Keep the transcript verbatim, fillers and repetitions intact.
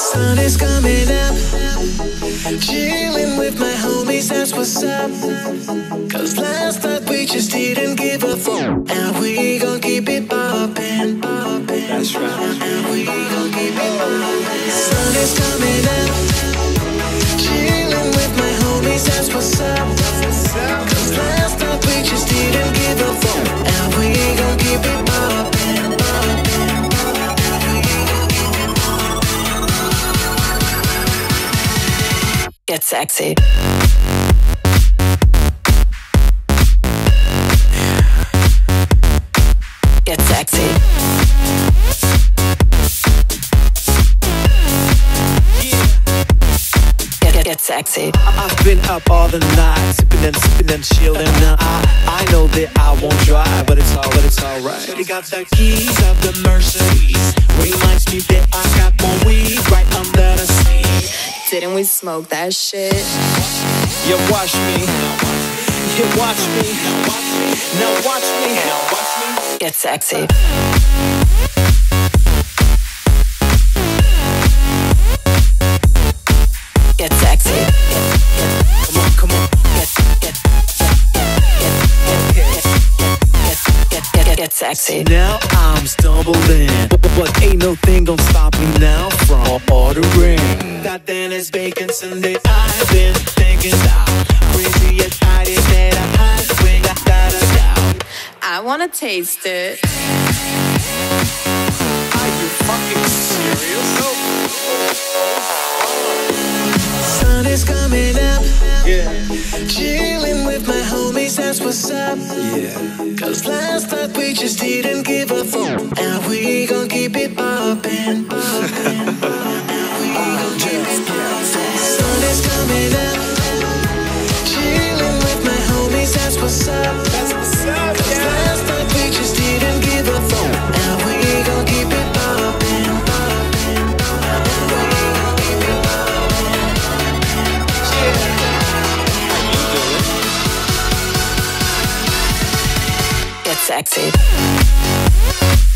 Sun is coming up, chilling with my homies, that's what's up. Cause last night we just didn't give a fuck, and we gon' keep it poppin', poppin'. That's right. And we gon' keep it poppin'. Sun is coming up, chilling with my homies, that's what's up. Cause last night we just didn't give a fuck, and we gon' keep it poppin', poppin'. Get sexy. Get sexy. Get, get, get sexy. I've been up all the night, sipping and sipping and chilling. Now I, I know that I won't drive, but it's all, but it's alright. They got the keys of the Mercedes. Reminds me that I got more weed right under the seat. Didn't we smoke that shit? You watch me, you watch me, now watch me, now watch me. Get sexy. Get sexy. Come on, come on. Get, get, get, get, get, get, get, get sexy. Now I'm stumbling, but, but ain't no thing gonna stop me now from ordering. That Dennis Bacon Sunday I've been thinking about. Craziest idea that I've had, when I got a doubt. I wanna taste it. Are you fucking serious? Sun is coming up, Yeah. chilling with my homies, that's what's up. Yeah. Cause last night we just didn't give a fuck, and we gon' keep it poppin', poppin', poppin'. We gon' keep it poppin'. Sun is coming up, chilling with my homies, that's what's up. That's what's up, Cause yeah. last night we just didn't give a fuck, and we gon' keep it poppin', poppin', poppin'. We gon' keep it poppin'. Get sexy.